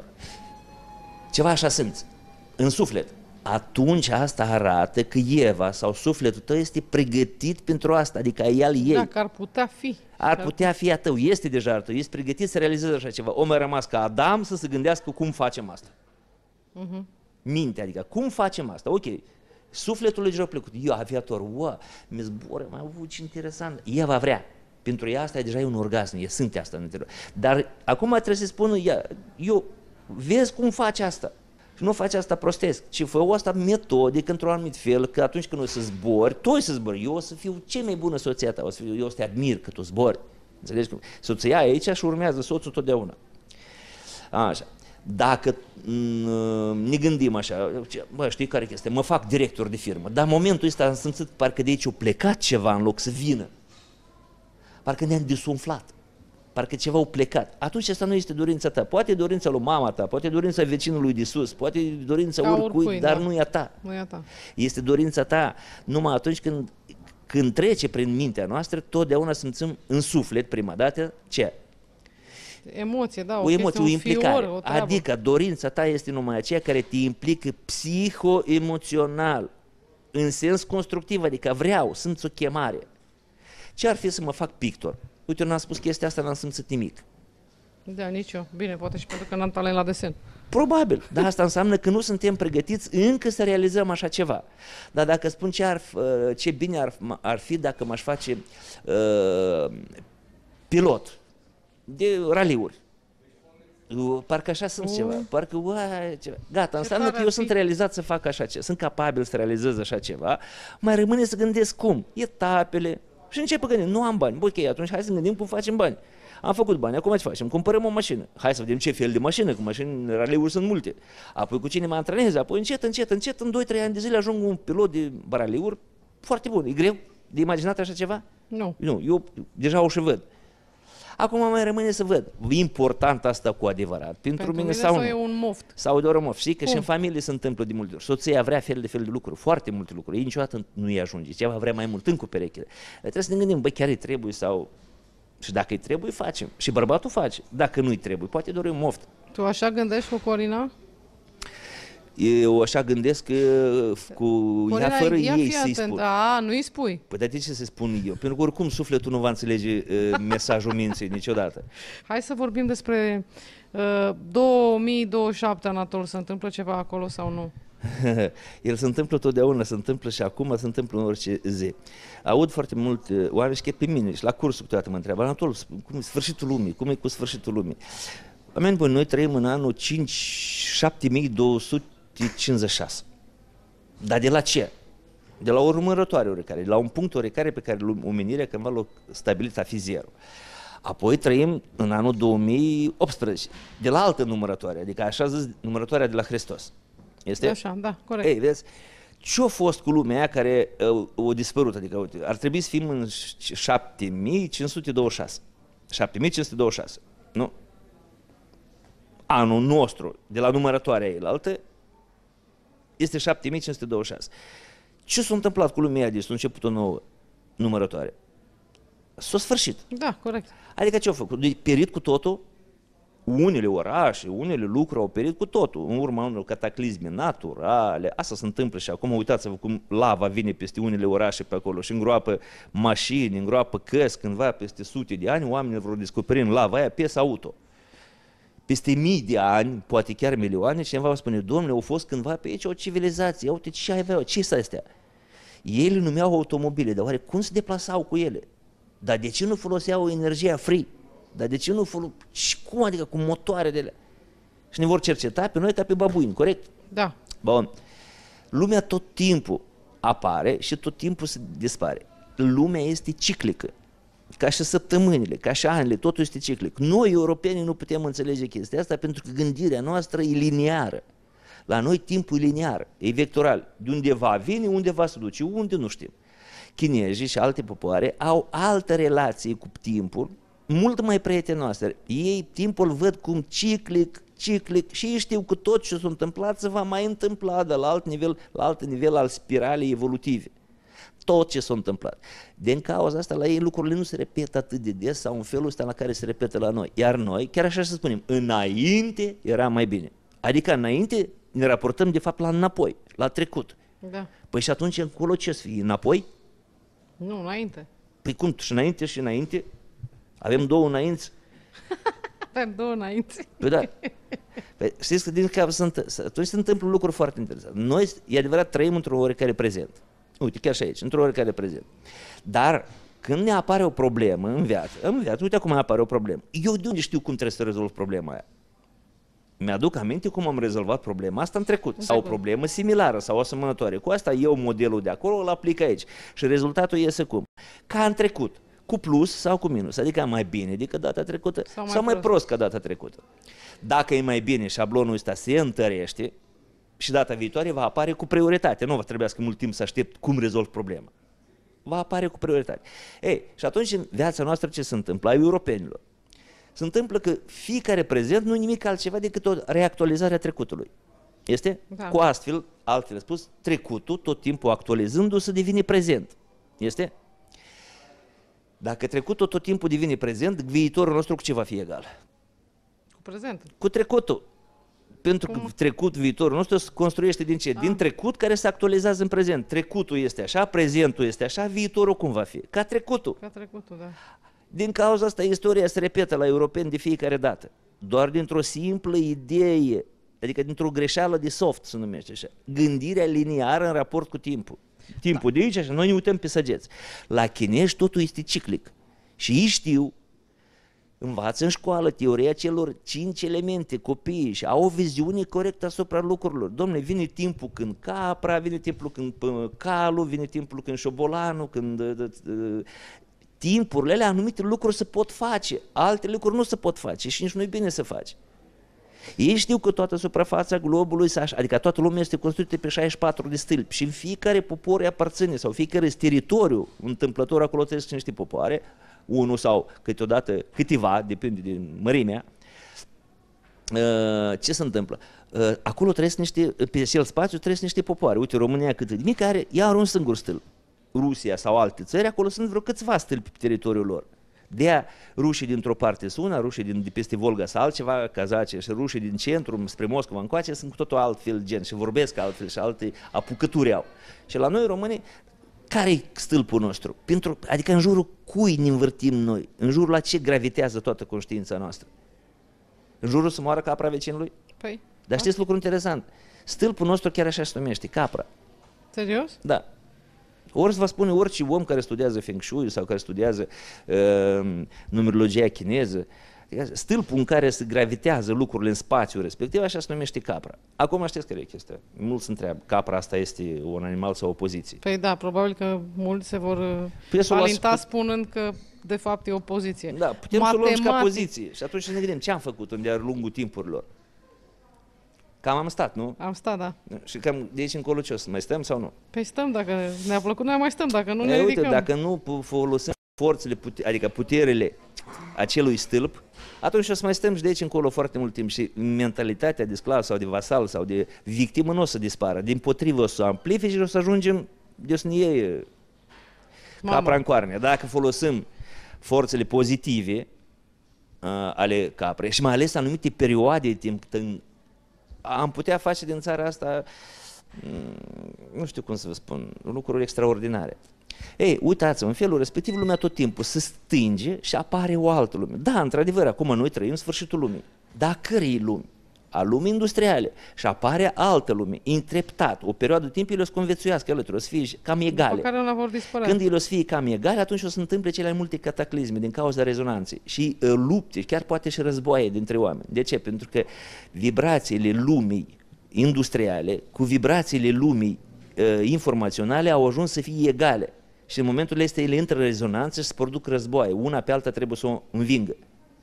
Ceva așa simți, în suflet. Atunci asta arată că Eva sau sufletul tău este pregătit pentru asta, adică el ei. Dacă ar putea fi. Ar putea fi a tău, este deja al tău, este pregătit să realizeze așa ceva. Omul a rămas ca Adam să se gândească cum facem asta. Uh-huh. Minte, adică cum facem asta? Ok, sufletul lui deja plecut. Eu, aviator, wow, mi zboară, mai avut ce interesant. Eva vrea. Pentru ea asta e deja un orgasm, e simte asta în interior. Dar acum trebuie să spună, ea, eu, vezi cum faci asta. Și nu faci asta prostesc, ci fă o asta metodic, într-un anumit fel, că atunci când o să zbori, tu o să zbori, eu o să fiu cea mai bună soția ta, o să fiu, eu o să te admir că tu zbori. Înțelegi cum? Soția aici și urmează soțul totdeauna. Așa. Dacă ne gândim așa, bă, știi care este? Mă fac director de firmă, dar în momentul ăsta am simțit parcă de aici a plecat ceva în loc să vină. Parcă ne-am disumflat. Parcă ceva au plecat. Atunci asta nu este dorința ta. Poate e dorința lui mama ta, poate e dorința vecinului de sus, poate e dorința Ca oricui, oricui, dar da. nu e a ta. Nu e a ta. Este dorința ta numai atunci când, când trece prin mintea noastră, totdeauna simțim în suflet, prima dată, ce? Emoție, da, o, O emoție, o implicare. fior, o treabă. Adică dorința ta este numai aceea care te implică psiho-emoțional, în sens constructiv, adică vreau, simți o chemare. Ce ar fi să mă fac pictor? Uite, eu n-am spus chestia asta, n-am simțit nimic. Da, nici eu. Bine, poate și pentru că n-am talent la desen. Probabil, dar asta înseamnă că nu suntem pregătiți încă să realizăm așa ceva. Dar dacă spun ce, ar, ce bine ar, ar fi dacă m-aș face uh, pilot de raliuri. Parcă așa sunt uh. ceva, parcă uai, ceva. Gata, înseamnă că eu sunt realizat să fac așa ceva, sunt capabil să realizez așa ceva, mai rămâne să gândesc cum, etapele și încep gândim, nu am bani, ok, atunci hai să gândim cum facem bani. Am făcut bani, acum ce facem? Cumpărăm o mașină. Hai să vedem ce fel de mașină, că mașini, raliuri sunt multe. Apoi cu cine mă antrenez, apoi încet, încet, încet, în doi trei ani de zile ajung un pilot de raliuri foarte bun. E greu de imaginat așa ceva? Nu. Nu, eu deja o și văd. Acum mai rămâne să văd. Important asta cu adevărat. Pentru, Pentru mine, mine sau, sau nu? e un moft. Sau doar un moft. Știi că Cum? și în familie se întâmplă de multe ori. Soția vrea fel de fel de lucruri, foarte multe lucruri. Ei niciodată nu îi ajunge. Ceva vrea mai mult, încă cu perechile. Dar trebuie să ne gândim, băi, chiar îi trebuie sau... Și dacă îi trebuie, facem. Și bărbatul face. Dacă nu îi trebuie, poate doar un moft. Tu așa gândești cu Corina? Eu așa gândesc că cu Corina, ea fără ia ei fii să-i atent. spun. A, nu-i spui. Păi de ce să spun eu? Pentru că oricum sufletul nu va înțelege uh, mesajul minții niciodată. Hai să vorbim despre uh, două mii douăzeci și șapte, Anatol. Se întâmplă ceva acolo sau nu? El se întâmplă totdeauna, se întâmplă și acum, se întâmplă în orice zi. Aud foarte mult uh, oameni și pe mine și la cursul câteodată mă întreabă, Anatol, cum e sfârșitul lumii? Cum e cu sfârșitul lumii? Oameni buni, noi trăim în anul șapte mii două sute cincizeci și șase. Dar de la ce? De la o urmărătoare oricare, de la un punct oricare pe care omenirea cândva l-a stabilit a fi zero. Apoi trăim în anul două mii optsprezece, de la altă numărătoare, adică așa zis numărătoarea de la Hristos. Este? Așa, da, corect. Ei, vezi, ce-a fost cu lumea aia care uh, a dispărut? Adică, uite, ar trebui să fim în șapte mii cinci sute douăzeci și șase. șapte mii cinci sute douăzeci și șase, nu? Anul nostru, de la numărătoarea ei la altă, este șapte mii cinci sute douăzeci și șase. Ce s-a întâmplat cu lumea aia de s-a început o nouă numărătoare? S-a sfârșit. Da, corect. Adică ce au făcut? De perit cu totul, unele orașe, unele lucruri au perit cu totul, în urma unor cataclisme naturale. Asta se întâmplă și acum uitați-vă cum lava vine peste unele orașe pe acolo și îngroapă mașini, îngroapă căs, cândva peste sute de ani, oamenii vor descoperi în lava aia piesa auto. Peste mii de ani, poate chiar milioane, cineva va spune, domnule, au fost cândva pe aici o civilizație, uite ce aveau, ce sunt astea? Ei le numeau automobile, dar oare cum se deplasau cu ele? Dar de ce nu foloseau energia free? Dar de ce nu foloseau, cum adică cu motoare de alea? Și ne vor cerceta pe noi ca pe babuini, corect? Da. Bun. Lumea tot timpul apare și tot timpul se dispare. Lumea este ciclică. Ca și săptămânile, ca și anile, totul este ciclic. Noi, europenii, nu putem înțelege chestia asta pentru că gândirea noastră e liniară. La noi timpul e liniar, e vectoral. De undeva vine, undeva se duce, unde nu știm. Chinezii și alte popoare au altă relație cu timpul mult mai prietenoase. Ei timpul văd cum ciclic, ciclic și ei știu că tot ce s-a întâmplat se va mai întâmpla de la alt nivel, la alt nivel al spiralei evolutive. Tot ce s-a întâmplat. Din cauza asta la ei lucrurile nu se repetă atât de des sau în felul ăsta la care se repetă la noi. Iar noi, chiar așa să spunem, înainte era mai bine. Adică înainte ne raportăm de fapt la înapoi, la trecut. Da. Păi și atunci încolo ce să fie? Înapoi? Nu, înainte. Păi cum? Și înainte și înainte? Avem două înainte? Avem două înainte. Păi da. Păi știți că din cap sunt, atunci se întâmplă lucruri foarte interesante. Noi, e adevărat, trăim într-o oarecare prezent. Uite, chiar și aici, într-o oarecare prezent. Dar când ne apare o problemă în viață, în viață, uite acum apare o problemă. Eu de unde știu cum trebuie să rezolv problema aia? Mi-aduc aminte cum am rezolvat problema asta în trecut. Sau o problemă similară sau asemănătoare. Cu asta eu modelul de acolo îl aplic aici. Și rezultatul iese cum? Ca în trecut. Cu plus sau cu minus. Adică mai bine decât data trecută sau mai, sau mai prost. prost ca data trecută. Dacă e mai bine, șablonul ăsta se întărește și data viitoare va apare cu prioritate. Nu va trebuiască mult timp să aștept cum rezolv problema. Va apare cu prioritate. Ei, și atunci în viața noastră ce se întâmplă? A europenilor. Se întâmplă că fiecare prezent nu e nimic altceva decât o reactualizare a trecutului. Este? Da. Cu astfel, altfel spus, trecutul tot timpul actualizându-se devine prezent. Este? Dacă trecutul tot timpul devine prezent, viitorul nostru cu ce va fi egal? Cu prezentul. Cu trecutul. Pentru Cum? că trecut, viitorul nostru se construiește din ce? A. Din trecut care se actualizează în prezent. Trecutul este așa, prezentul este așa, viitorul cum va fi? Ca trecutul. Ca trecutul, da. Din cauza asta, istoria se repetă la europeni de fiecare dată. Doar dintr-o simplă idee, adică dintr-o greșeală de soft, se numește așa. Gândirea liniară în raport cu timpul. Timpul da. de aici, așa, noi ne uităm pe săgeți. La chinezi totul este ciclic. Și ei știu, învață în școală teoria celor cinci elemente, copiii, și au o viziune corectă asupra lucrurilor. Dom'le, vine timpul când capra, vine timpul când calul, vine timpul când șobolanul, când... Timpurile alea, anumite lucruri se pot face, alte lucruri nu se pot face și nici nu e bine să faci. Ei știu că toată suprafața globului, adică toată lumea este construită pe șaizeci și patru de stâlpi și în fiecare popor îi aparține sau fiecare teritoriu, întâmplător acolo trăiesc niște popoare, unul sau câteodată câteva, depinde de mărimea. Ce se întâmplă? Acolo trăiesc niște, pe acel spațiu trăiesc niște popoare. Uite, România cât de mică are, ea are un singur stâlp. Rusia sau alte țări, acolo sunt vreo câțiva stâlpi pe teritoriul lor. De-aia rușii dintr-o parte sunt una, rușii din, de peste Volga sau altceva, cazace, și rușii din centru, spre Moscova încoace, sunt cu totul altfel gen și vorbesc altfel și alte apucături au. Și la noi românii, care-i stâlpul nostru? Pentru, adică în jurul cui ne învârtim noi? În jurul la ce gravitează toată conștiința noastră? În jurul să moară capra vecinului? Păi. Dar știți lucru interesant? Stâlpul nostru chiar așa se numește, capra. Serios? Da. Ori să vă spune orice om care studiază Feng Shui sau care studiază uh, numerologia chineză, stâlpul în care se gravitează lucrurile în spațiu respectiv, așa se numește capra. Acum știți care e chestia? Mulți se întreabă, capra asta este un animal sau o poziție? Păi da, probabil că mulți se vor păi alinta las... spunând că de fapt e o poziție. Da, putem Matematic... să o luăm ca poziție și atunci să ne gândim ce am făcut în de-a lungul timpurilor. Cam am stat, nu? Am stat, da. Și cam de aici încolo ce o să mai stăm sau nu? Păi stăm, dacă ne-a plăcut, noi mai stăm, dacă nu e, ne uite, ridicăm. Dacă nu folosim forțele, adică puterile acelui stâlp, atunci o să mai stăm și de aici încolo foarte mult timp și mentalitatea de sclav sau de vasal sau de victimă nu o să dispară. Dimpotrivă o să amplifice și o să ajungem de să ne iei capra în coarne. Dacă folosim forțele pozitive uh, ale caprei și mai ales anumite perioade de timp, am putea face din țara asta, nu știu cum să vă spun, lucruri extraordinare. Ei, uitați-vă, în felul respectiv lumea tot timpul se stinge și apare o altă lume. Da, într-adevăr, acum noi trăim sfârșitul lumii. Dar cărei lumi? A lumii industriale. Și apare altă lume, întreptat. O perioadă de timp ele o să conviețuiască alături, o să fie cam egale. Care nu vor dispărea. Când ele o să fie cam egale, atunci o să întâmple cele mai multe cataclisme din cauza rezonanței și uh, lupte, chiar poate și războaie dintre oameni. De ce? Pentru că vibrațiile lumii industriale cu vibrațiile lumii uh, informaționale au ajuns să fie egale. Și în momentul ăsta ele intră în rezonanță și se produc războaie. Una pe alta trebuie să o învingă.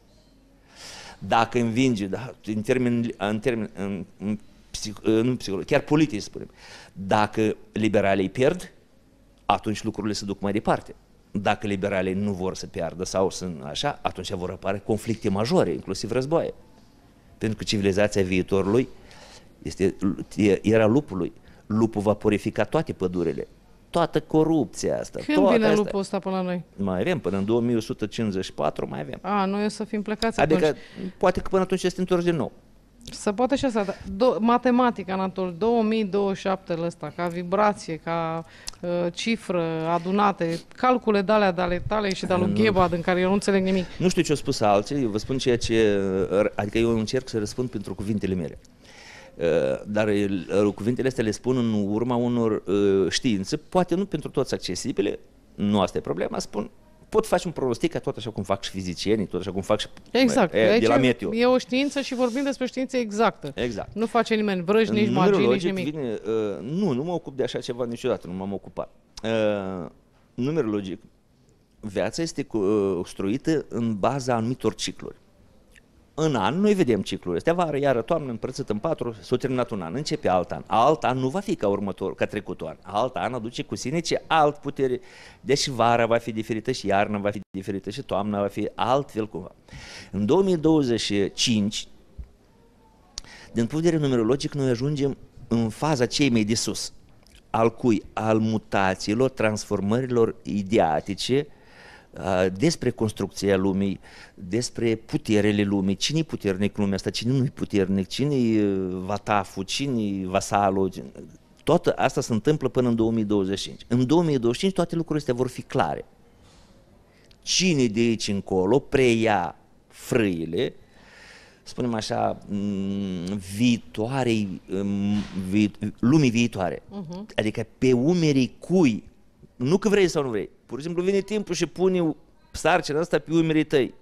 Dacă învinge, da, în termen, în termen în, în, psic, nu psihologic, chiar politic spunem, dacă liberalii pierd, atunci lucrurile se duc mai departe. dacă liberalii nu vor să piardă sau sunt așa, atunci vor apare conflicte majore, inclusiv războaie. Pentru că civilizația viitorului este era lupului. Lupul va purifica toate pădurile, toată corupția asta. Când vine asta. lupul ăsta până la noi? Mai avem, până în două mii o sută cincizeci și patru mai avem. A, noi o să fim plecați Adică atunci. poate că până atunci este întors din nou. Să poate și asta. Do- matematica, Anatol, două mii douăzeci și șapte ăsta, ca vibrație, ca uh, cifră adunate, calcule de alea de ale tale și de lui Gheba, din care eu nu înțeleg nimic. Nu știu ce au spus alții, eu vă spun ceea ce, adică eu încerc să răspund pentru cuvintele mele. Dar cuvintele astea le spun în urma unor științe, poate nu pentru toți accesibile, nu asta e problema, spun, pot face un pronostic, tot așa cum fac și fizicienii, tot așa cum fac și exact. e, de la meteo. E o știință și vorbim despre știință exactă. Exact. Nu face nimeni vrăji, nici magii, nici nimic. Vine, uh, nu, nu mă ocup de așa ceva niciodată, nu m-am ocupat. Uh, numerologic, viața este construită în baza anumitor cicluri. În an, noi vedem ciclul ăsta, vară, iară, toamnă, împărțit în patru, s-a terminat un an, începe alt an. Alt an nu va fi ca următor, ca trecutul an. Alt an aduce cu sine ce alt putere. Deci vara va fi diferită și iarna va fi diferită și toamna va fi altfel cumva. În două mii douăzeci și cinci, din punct de vedere numerologic, noi ajungem în faza cei mai de sus. Al cui? Al mutațiilor, transformărilor ideatice, despre construcția lumii, despre puterele lumii, cine-i puternic lumea asta, cine nu-i puternic, cine-i vataful, cine-i vasalul, tot asta se întâmplă până în două mii douăzeci și cinci. În două mii douăzeci și cinci toate lucrurile astea vor fi clare. Cine de aici încolo preia frâile, spunem așa, viitoarei, lumii viitoare, uh-huh. Adică pe umerii cui, nu că vrei sau nu vrei, pur și simplu vine timpul și pune sarcina asta pe umerii tăi.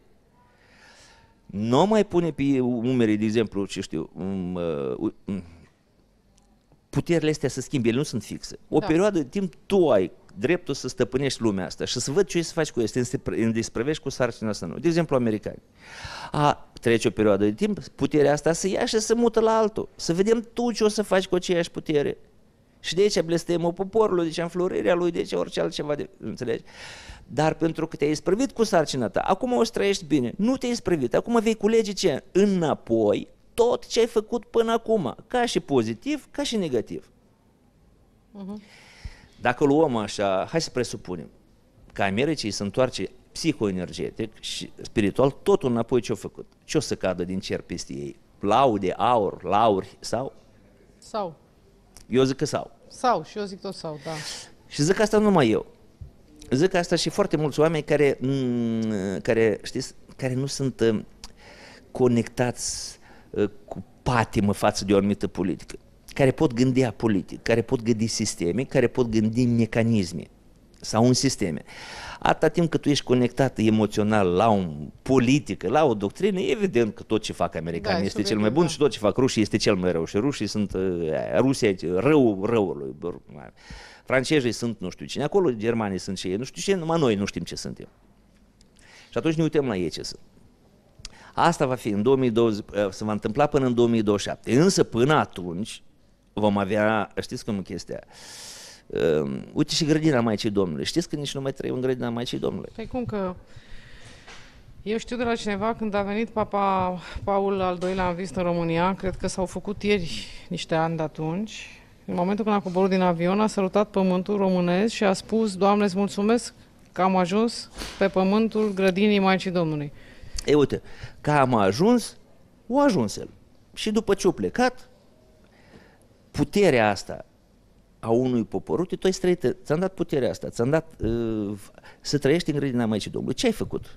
Nu mai pune pe umerii, de exemplu, ce știu, um, um, puterile astea să schimbi, ele nu sunt fixe. O da. perioadă de timp tu ai dreptul să stăpânești lumea asta și să văd ce să faci cu ea, să te îndesprăvești cu sarcina asta. De exemplu, americani. A, trece o perioadă de timp, puterea asta să ia și să mută la altul. Să vedem tu ce o să faci cu aceeași putere. Și de aici blestemul poporului, deci înflorirea lui, deci orice altceva, de, înțelegi? Dar pentru că te-ai isprăvit cu sarcina ta, acum o să trăiești bine, nu te-ai isprăvit, acum vei culege ce? Înapoi tot ce ai făcut până acum, ca și pozitiv, ca și negativ. Uh-huh. Dacă luăm așa, hai să presupunem că Americii se întoarce psihoenergetic și spiritual totul înapoi ce-au făcut. Ce o să cadă din cer peste ei? Laude, aur, lauri sau? Sau. Eu zic că sau. Sau, și eu zic tot sau, da. Și zic asta numai eu. Zic asta și foarte mulți oameni care, care, știți, care nu sunt conectați cu patimă față de o anumită politică, care pot gândi apolitic, care pot gândi sistemic, care pot gândi mecanisme sau un sisteme. Atâta timp cât tu ești conectat emoțional la o politică, la o doctrină, evident că tot ce fac americanii da, este cel mai bun da. și tot ce fac rușii este cel mai rău. Și rușii sunt, Rusia e rău răului. Francezii sunt nu știu cine, acolo germanii sunt ce ei, nu știu ce, numai noi nu știm ce suntem. Și atunci ne uităm la ei ce sunt. Asta va fi în două mii douăzeci, se va întâmpla până în două mii douăzeci și șapte, însă până atunci vom avea, știți cum e chestia, uh, uite și grădina Maicii Domnului, știți că nici nu mai trăim în grădina Maicii Domnului. Păi cum că, eu știu de la cineva când a venit Papa Paul al doilea în vizită în România, cred că s-au făcut ieri niște ani de atunci, în momentul când a coborât din avion, a sărutat pământul românesc și a spus, Doamne, îți mulțumesc că am ajuns pe pământul grădinii Maicii Domnului. Ei, uite, că am ajuns, o ajuns el. Și după ce a plecat, puterea asta a unui popor, uite, tu ai străit, ți-am dat puterea asta, ți-am dat uh, să trăiești în grădina Maicii Domnului. Ce ai făcut?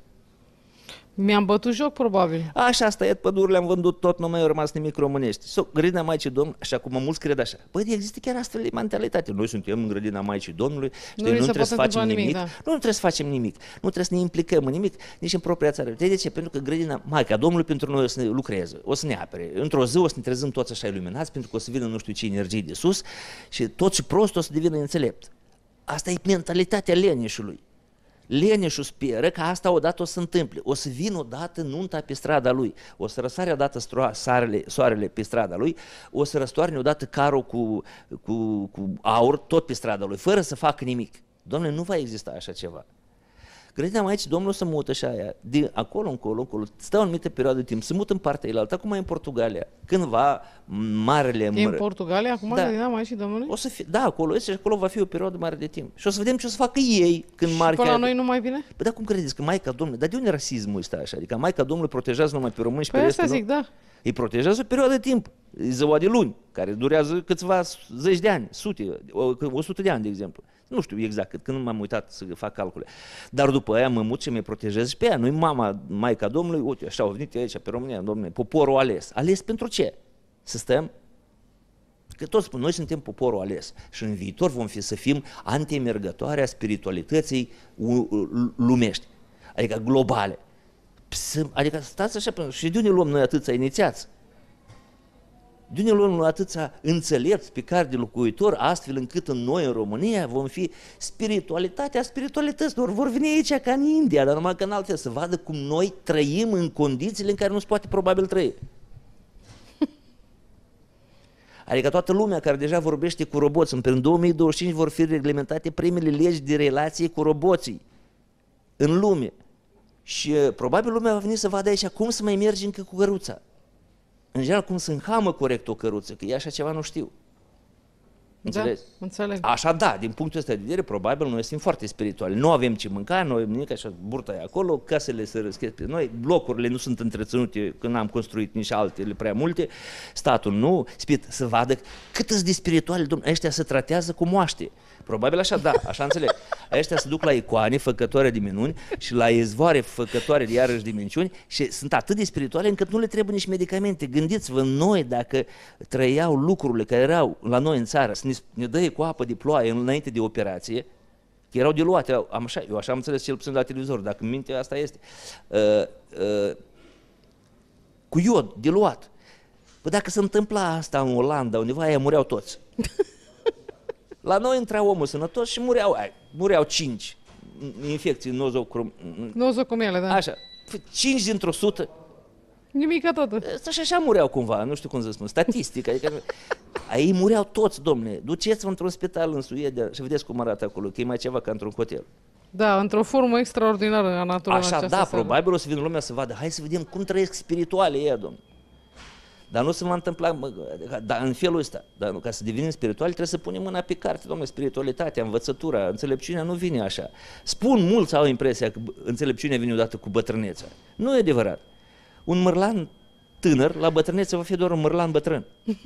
Mi-am bătut joc, probabil. Așa, asta e pădurile, am vândut tot, nu mai a rămas nimic românești. So, grădina Maicii Domnului, așa cum mulți cred așa. Păi există chiar astfel de mentalitate. Noi suntem în grădina Maicii Domnului, știi, nu, nu trebuie să facem nimic. nimic da. Nu, nu trebuie să facem nimic. Nu trebuie să ne implicăm în nimic, nici în propria țară. De ce? Pentru că grădina Maica Domnului pentru noi o să ne lucreze, o să ne apere. Într-o zi o să ne trezim toți așa iluminați, pentru că o să vină nu știu ce energii de sus și tot ce prost o să devină înțelept. Asta e mentalitatea leneșului. Leneșul speră că asta odată o să întâmple. O să vină odată nunta pe strada lui, o să răsare odată soarele, soarele pe strada lui, o să răstoarne odată carul cu, cu, cu aur tot pe strada lui, fără să facă nimic. Doamne, nu va exista așa ceva. Credeam aici, Domnul se mută și aia, de acolo încolo, încolo, stau o anumită perioadă de timp, se mută în partea elaltă, acum e în Portugalia, cândva marele... E în Portugalia acum, da. Credeam aici, domnule? O să fie, da, acolo este și acolo va fi o perioadă mare de timp. Și o să vedem ce o să facă ei când Și mari... până la noi nu mai vine? Păi dar cum credeți că Maica Domnului, dar de unde rasismul ăsta așa? Adică Maica Domnului protejează numai pe români și Păi pe asta restul zic, nu? da. Îi protejează o perioadă de timp, ziua de luni, care durează câțiva zeci de ani, sute, o sută de ani, de exemplu. Nu știu exact cât, când nu m-am uitat să fac calcule. Dar după aia mă mut și mi protejez și pe ea. Nu-i mama, Maica Domnului, uite, așa au venit aici pe România, domnule, poporul ales. Ales pentru ce? Să stăm? Că toți spun, noi suntem poporul ales și în viitor vom fi să fim antiemergătoare a spiritualității lumești, adică globale. Adică stați așa, și de unde luăm noi atâția inițiați? De unde luăm noi atâția înțelepți pe care de locuitori, astfel încât în noi, în România, vom fi spiritualitatea spiritualităților. Vor veni aici ca în India, dar numai că în altfel, să vadă cum noi trăim în condițiile în care nu se poate probabil trăi. Adică toată lumea care deja vorbește cu roboți, în două mii douăzeci și cinci vor fi reglementate primele legi de relație cu roboții în lume. Și probabil lumea va veni să vadă aici cum să mai mergi încă cu căruța. În general, cum să înhamă corect o căruță, că e așa ceva nu știu. Înțelegi? Da, înțeleg. Așa da, din punctul ăsta de vedere, probabil noi suntem foarte spirituali. Nu avem ce mânca, noi avem nimic, așa, burta e acolo, casele se răschesc pe noi, blocurile nu sunt întreținute, când am construit nici altele prea multe, statul nu, spirit, să vadă cât îți de spirituali, domnule, ăștia se tratează cu moaște. Probabil așa, da, așa înțeleg. Ăștia se duc la icoane făcătoare de minuni și la izvoare făcătoare de iarăși de minciuni și sunt atât de spirituale încât nu le trebuie nici medicamente. Gândiți-vă, noi dacă trăiau lucrurile care erau la noi în țară, să ne, ne dă cu apă de ploaie înainte de operație, că erau diluate, am așa, eu așa am înțeles cel puțin la televizor, dacă minte asta este, uh, uh, cu iod, diluat. Păi dacă se întâmpla asta în Olanda, undeva, aia mureau toți. La noi intra omul sănătos și mureau, ai, mureau cinci infecții nozocrom... Nozocomiale, da. Așa, cinci dintr-o sută. Nimica totă. Și așa mureau cumva, nu știu cum să spun, statistic. Adică, ei mureau toți, domne. Duceți-vă într-un spital în Suedia și vedeți cum arată acolo, că e mai ceva ca într-un hotel. Da, într-o formă extraordinară a naturii. Așa, da, seară. Probabil o să vină lumea să vadă, hai să vedem cum trăiesc spirituale ea, domne. Dar nu se va întâmpla, dar în felul ăsta, dar ca să devenim spirituali trebuie să punem mâna pe carte, domnule, spiritualitatea, învățătura, înțelepciunea nu vine așa. Spun, mulți au impresia că înțelepciunea vine odată cu bătrâneța. Nu e adevărat. Un mărlan tânăr, la bătrânețe va fi doar un mărlan bătrân.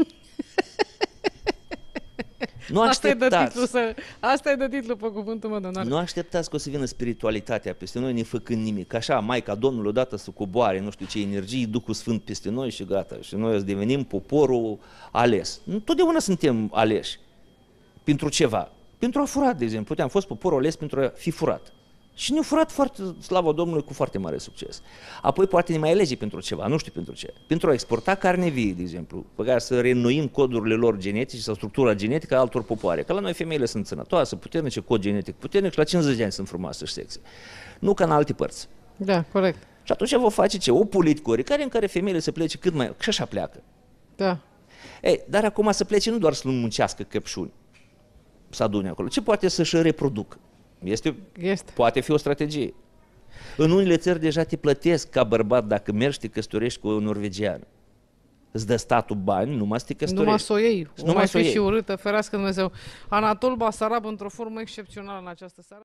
Nu așteptați. Asta e de titlu, să... Asta e de titlu pe cuvântul meu, doamne. Nu așteptați că o să vină spiritualitatea peste noi nefăcând nimic. Așa, Maica Domnului odată să coboare, nu știu ce energii, Duhul Sfânt peste noi și gata. Și noi o să devenim poporul ales. Totdeauna suntem aleși. Pentru ceva. Pentru a fura, de exemplu. Uite, am fost poporul ales pentru a fi furat. Și ne-a furat foarte, slavă Domnului, cu foarte mare succes. Apoi poate ne mai alege pentru ceva, nu știu pentru ce. Pentru a exporta carne vie, de exemplu, pe care să reînnoim codurile lor genetice sau structura genetică a altor popoare. Că la noi femeile sunt sănătoase, puternice, cod genetic puternic și la cincizeci de ani sunt frumoase și sexe. Nu ca în alte părți. Da, corect. Și atunci vă face ce? O politică care în care femeile să plece cât mai... Și așa pleacă. Da. Ei, dar acum să plece nu doar să nu muncească căpșuni, să adune acolo, ci poate să-și reproducă. Este, este. Poate fi o strategie. În unele țări deja te plătesc ca bărbat dacă mergi te căsătorești cu o norvegiană. Îți dă statul bani, numai să te căsătorești. Numai să o iei. Nu mai fi și urâtă, ferească Dumnezeu. Anatol Basarab într-o formă excepțională în această seară.